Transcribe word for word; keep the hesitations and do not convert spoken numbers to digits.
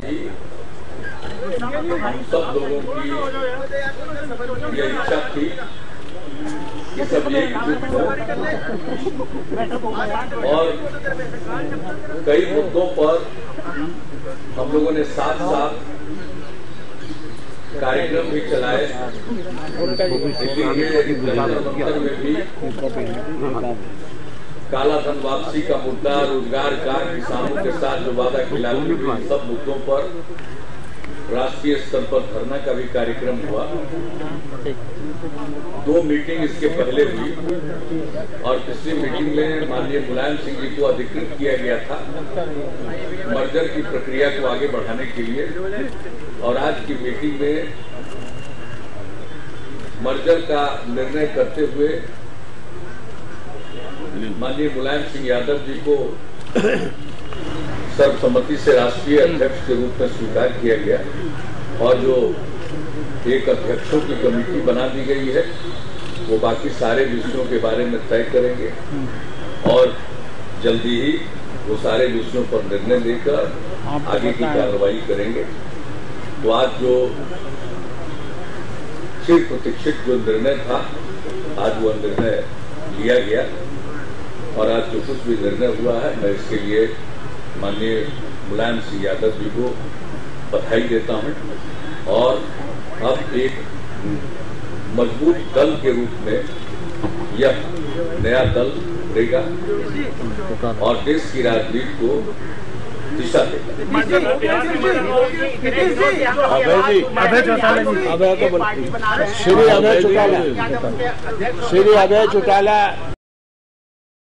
सब लोगों की ये इच्छा थी कि सब एकजुट हो और कई मुद्दों पर हम लोगों ने साथ साथ कार्यक्रम भी चलाए। दिल्ली के जंतर मंतर में भी काला धन वापसी का मुद्दा, रोजगार का, किसानों के साथ जो वादा खिलाफी हुई, सब मुद्दों पर राष्ट्रीय स्तर पर धरना का भी कार्यक्रम हुआ। दो मीटिंग इसके पहले हुई और पिछली मीटिंग में माननीय मुलायम सिंह जी को अधिकृत किया गया था मर्जर की प्रक्रिया को आगे बढ़ाने के लिए, और आज की मीटिंग में मर्जर का निर्णय करते हुए माननीय मुलायम सिंह यादव जी को सर्वसम्मति से राष्ट्रीय अध्यक्ष के रूप में स्वीकार किया गया और जो एक अध्यक्षों की कमेटी बना दी गई है वो बाकी सारे विषयों के बारे में तय करेंगे और जल्दी ही वो सारे विषयों पर निर्णय लेकर आगे की कार्रवाई करेंगे। तो आज जो चिर प्रतीक्षित जो निर्णय था, आज वो निर्णय लिया गया और आज जो कुछ भी निर्णय हुआ है मैं इसके लिए माननीय मुलायम सिंह यादव जी को बधाई देता हूं और अब एक मजबूत दल के रूप में यह नया दल देगा और देश की राजनीति को दिशा देगा। अभय चौटाला श्री अभय चौटाला श्री अभय चौटाला